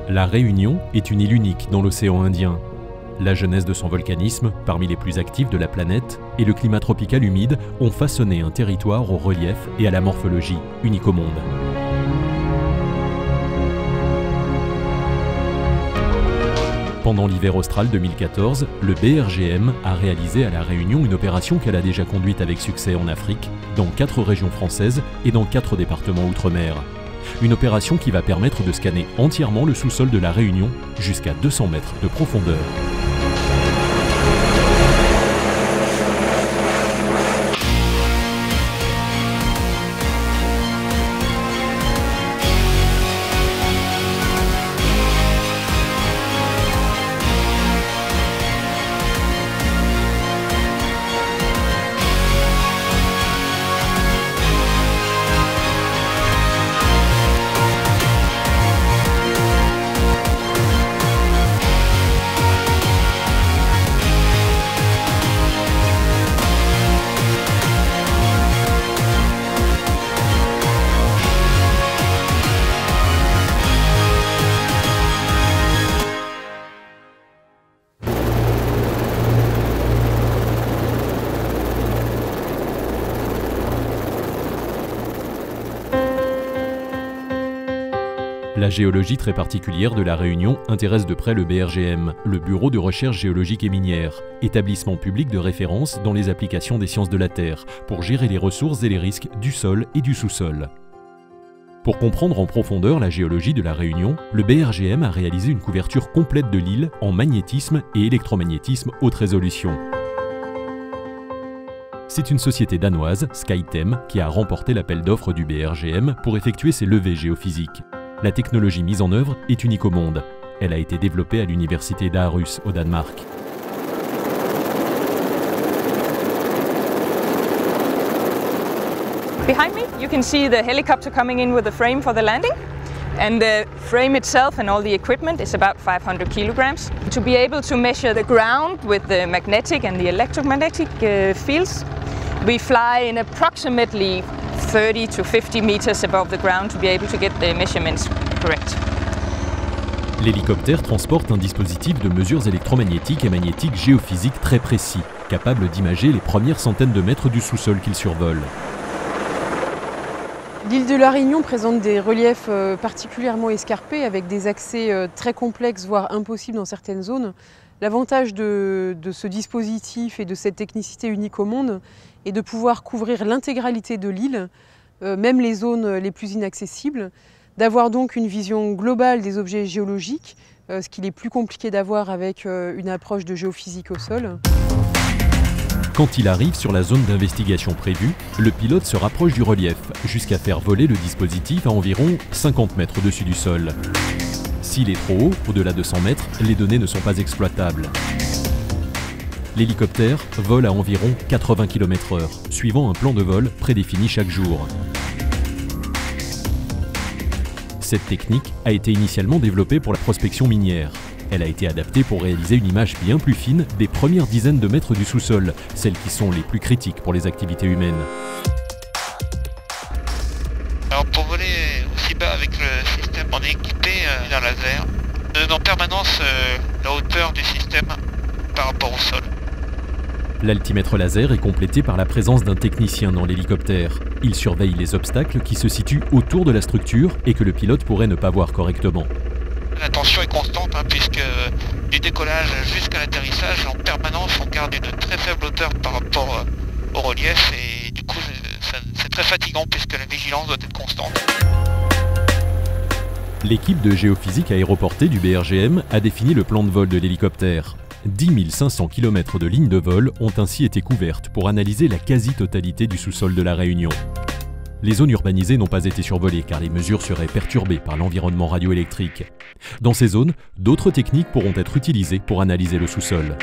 La Réunion est une île unique dans l'océan Indien. La jeunesse de son volcanisme, parmi les plus actifs de la planète, et le climat tropical humide ont façonné un territoire au relief et à la morphologie unique au monde. Pendant l'hiver austral 2014, le BRGM a réalisé à La Réunion une opération qu'elle a déjà conduite avec succès en Afrique, dans 4 régions françaises et dans 4 départements outre-mer. Une opération qui va permettre de scanner entièrement le sous-sol de La Réunion jusqu'à 200 mètres de profondeur. La géologie très particulière de La Réunion intéresse de près le BRGM, le Bureau de recherche géologique et minière, établissement public de référence dans les applications des sciences de la Terre, pour gérer les ressources et les risques du sol et du sous-sol. Pour comprendre en profondeur la géologie de La Réunion, le BRGM a réalisé une couverture complète de l'île en magnétisme et électromagnétisme haute résolution. C'est une société danoise, SkyTem, qui a remporté l'appel d'offres du BRGM pour effectuer ses levées géophysiques. La technologie mise en œuvre est unique au monde. Elle a été développée à l'université d'Aarhus au Danemark. Behind me, you can see the helicopter coming in with a frame for the landing. And the frame itself and all the equipment is about 500 kilograms. To be able to measure the ground with the magnetic and the electromagnetic fields, we fly in approximately 30 to 50 meters above the ground to be able to get the measurements correct. L'hélicoptère transporte un dispositif de mesures électromagnétiques et magnétiques géophysiques très précis, capable d'imager les premières centaines de mètres du sous-sol qu'il survole. L'île de La Réunion présente des reliefs particulièrement escarpés avec des accès très complexes, voire impossibles dans certaines zones. L'avantage de ce dispositif et de cette technicité unique au monde est de pouvoir couvrir l'intégralité de l'île, même les zones les plus inaccessibles, d'avoir donc une vision globale des objets géologiques, ce qu'il est plus compliqué d'avoir avec une approche de géophysique au sol. Quand il arrive sur la zone d'investigation prévue, le pilote se rapproche du relief, jusqu'à faire voler le dispositif à environ 50 mètres au-dessus du sol. S'il est trop haut, au-delà de 100 mètres, les données ne sont pas exploitables. L'hélicoptère vole à environ 80 km/h, suivant un plan de vol prédéfini chaque jour. Cette technique a été initialement développée pour la prospection minière. Elle a été adaptée pour réaliser une image bien plus fine des premières dizaines de mètres du sous-sol, celles qui sont les plus critiques pour les activités humaines. Alors pour voler aussi bas avec le système, on est équipé d'un laser. On donne en permanence la hauteur du système par rapport au sol. L'altimètre laser est complété par la présence d'un technicien dans l'hélicoptère. Il surveille les obstacles qui se situent autour de la structure et que le pilote pourrait ne pas voir correctement. La tension est constante puisque du décollage jusqu'à l'atterrissage, en permanence, on garde une très faible hauteur par rapport au relief et du coup c'est très fatigant puisque la vigilance doit être constante. L'équipe de géophysique aéroportée du BRGM a défini le plan de vol de l'hélicoptère. 10 500 km de lignes de vol ont ainsi été couvertes pour analyser la quasi-totalité du sous-sol de La Réunion. Les zones urbanisées n'ont pas été survolées car les mesures seraient perturbées par l'environnement radioélectrique. Dans ces zones, d'autres techniques pourront être utilisées pour analyser le sous-sol.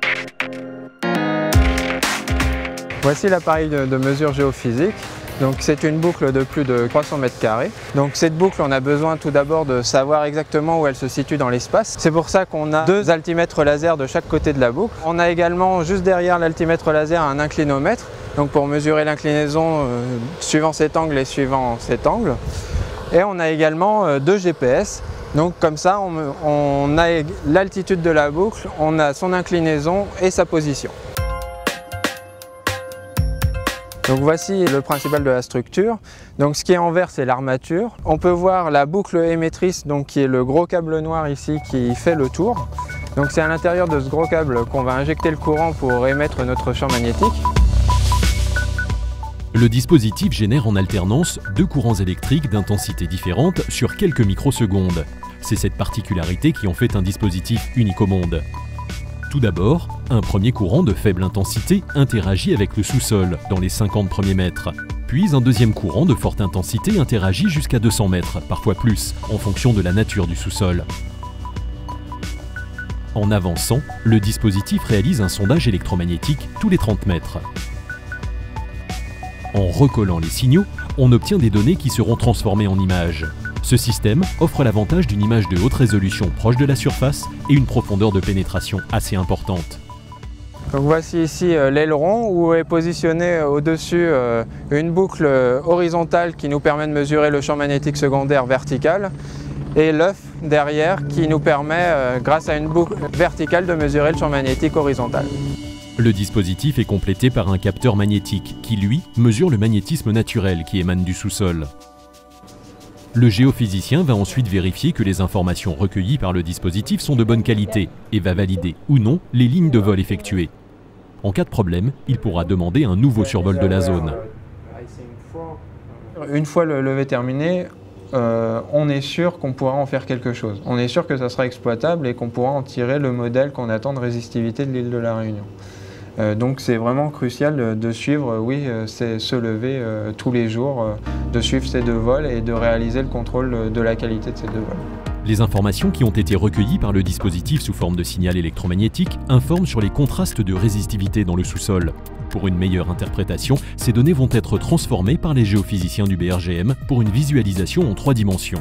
Voici l'appareil de mesure géophysique. C'est une boucle de plus de 300 mètres carrés. Cette boucle, on a besoin tout d'abord de savoir exactement où elle se situe dans l'espace. C'est pour ça qu'on a 2 altimètres laser de chaque côté de la boucle. On a également juste derrière l'altimètre laser un inclinomètre, pour mesurer l'inclinaison suivant cet angle et suivant cet angle. Et on a également 2 GPS Donc comme ça, on a l'altitude de la boucle, on a son inclinaison et sa position. Donc voici le principal de la structure. Donc ce qui est en vert, c'est l'armature. On peut voir la boucle émettrice, donc qui est le gros câble noir ici qui fait le tour. Donc c'est à l'intérieur de ce gros câble qu'on va injecter le courant pour émettre notre champ magnétique. Le dispositif génère en alternance 2 courants électriques d'intensité différente sur quelques microsecondes. C'est cette particularité qui en fait un dispositif unique au monde. Tout d'abord, un premier courant de faible intensité interagit avec le sous-sol dans les 50 premiers mètres. Puis un deuxième courant de forte intensité interagit jusqu'à 200 mètres, parfois plus, en fonction de la nature du sous-sol. En avançant, le dispositif réalise un sondage électromagnétique tous les 30 mètres. En recollant les signaux, on obtient des données qui seront transformées en images. Ce système offre l'avantage d'une image de haute résolution proche de la surface et une profondeur de pénétration assez importante. Donc voici ici l'aileron où est positionnée au-dessus une boucle horizontale qui nous permet de mesurer le champ magnétique secondaire vertical et l'œuf derrière qui nous permet, grâce à une boucle verticale, de mesurer le champ magnétique horizontal. Le dispositif est complété par un capteur magnétique qui, lui, mesure le magnétisme naturel qui émane du sous-sol. Le géophysicien va ensuite vérifier que les informations recueillies par le dispositif sont de bonne qualité et va valider ou non les lignes de vol effectuées. En cas de problème, il pourra demander un nouveau survol de la zone. Une fois le levé terminé, on est sûr qu'on pourra en faire quelque chose. On est sûr que ça sera exploitable et qu'on pourra en tirer le modèle qu'on attend de résistivité de l'île de la Réunion. Donc c'est vraiment crucial de suivre ce lever tous les jours, de suivre ces 2 vols et de réaliser le contrôle de la qualité de ces 2 vols. Les informations qui ont été recueillies par le dispositif sous forme de signal électromagnétique informent sur les contrastes de résistivité dans le sous-sol. Pour une meilleure interprétation, ces données vont être transformées par les géophysiciens du BRGM pour une visualisation en 3 dimensions.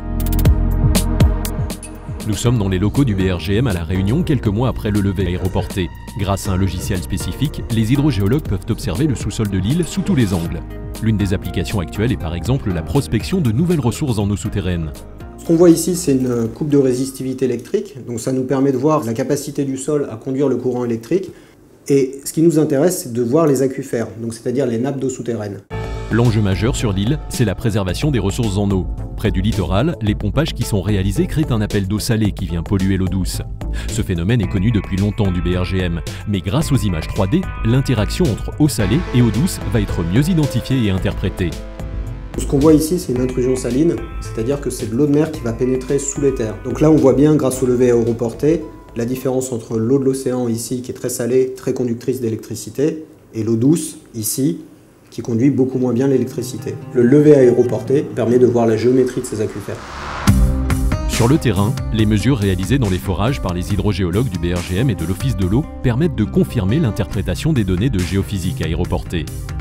Nous sommes dans les locaux du BRGM à La Réunion quelques mois après le lever aéroporté. Grâce à un logiciel spécifique, les hydrogéologues peuvent observer le sous-sol de l'île sous tous les angles. L'une des applications actuelles est par exemple la prospection de nouvelles ressources en eau souterraine. Ce qu'on voit ici, c'est une coupe de résistivité électrique. Donc ça nous permet de voir la capacité du sol à conduire le courant électrique. Et ce qui nous intéresse, c'est de voir les aquifères, donc c'est-à-dire les nappes d'eau souterraines. L'enjeu majeur sur l'île, c'est la préservation des ressources en eau. Près du littoral, les pompages qui sont réalisés créent un appel d'eau salée qui vient polluer l'eau douce. Ce phénomène est connu depuis longtemps du BRGM, mais grâce aux images 3D, l'interaction entre eau salée et eau douce va être mieux identifiée et interprétée. Ce qu'on voit ici, c'est une intrusion saline, c'est-à-dire que c'est de l'eau de mer qui va pénétrer sous les terres. Donc là, on voit bien, grâce au levé aéroporté, la différence entre l'eau de l'océan ici, qui est très salée, très conductrice d'électricité, et l'eau douce, ici, qui conduit beaucoup moins bien l'électricité. Le levé aéroporté permet de voir la géométrie de ces aquifères. Sur le terrain, les mesures réalisées dans les forages par les hydrogéologues du BRGM et de l'Office de l'eau permettent de confirmer l'interprétation des données de géophysique aéroportée.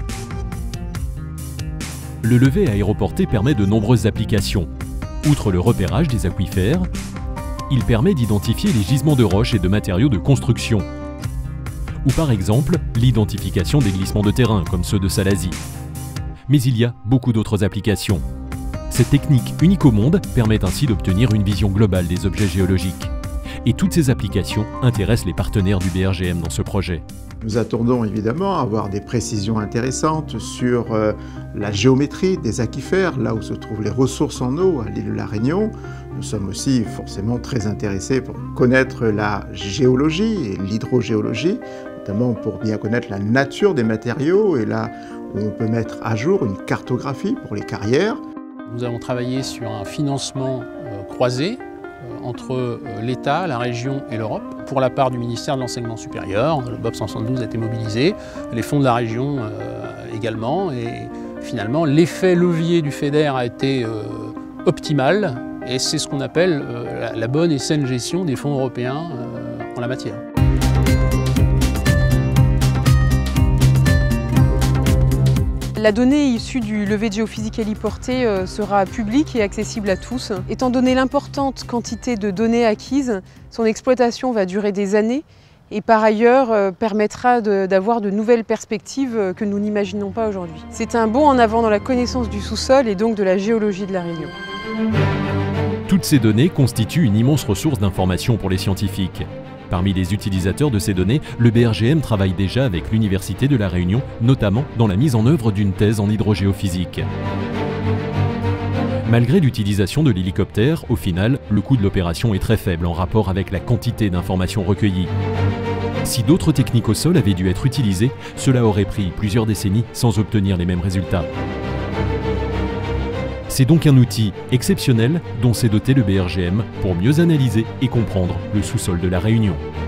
Le levé aéroporté permet de nombreuses applications. Outre le repérage des aquifères, il permet d'identifier les gisements de roches et de matériaux de construction. Ou par exemple, l'identification des glissements de terrain, comme ceux de Salazie. Mais il y a beaucoup d'autres applications. Cette technique unique au monde permet ainsi d'obtenir une vision globale des objets géologiques. Et toutes ces applications intéressent les partenaires du BRGM dans ce projet. Nous attendons évidemment à avoir des précisions intéressantes sur la géométrie des aquifères, là où se trouvent les ressources en eau à l'île de la Réunion. Nous sommes aussi forcément très intéressés pour connaître la géologie et l'hydrogéologie, notamment pour bien connaître la nature des matériaux et là où on peut mettre à jour une cartographie pour les carrières. Nous avons travaillé sur un financement croisé entre l'État, la région et l'Europe. Pour la part du ministère de l'Enseignement supérieur, le BOP 172 a été mobilisé, les fonds de la région également, et finalement l'effet levier du FEDER a été optimal, et c'est ce qu'on appelle la bonne et saine gestion des fonds européens en la matière. La donnée issue du levé de géophysique héliporté sera publique et accessible à tous. Étant donné l'importante quantité de données acquises, son exploitation va durer des années et par ailleurs permettra d'avoir de nouvelles perspectives que nous n'imaginons pas aujourd'hui. C'est un bond en avant dans la connaissance du sous-sol et donc de la géologie de la Réunion. Toutes ces données constituent une immense ressource d'information pour les scientifiques. Parmi les utilisateurs de ces données, le BRGM travaille déjà avec l'Université de La Réunion, notamment dans la mise en œuvre d'une thèse en hydrogéophysique. Malgré l'utilisation de l'hélicoptère, au final, le coût de l'opération est très faible en rapport avec la quantité d'informations recueillies. Si d'autres techniques au sol avaient dû être utilisées, cela aurait pris plusieurs décennies sans obtenir les mêmes résultats. C'est donc un outil exceptionnel dont s'est doté le BRGM pour mieux analyser et comprendre le sous-sol de La Réunion.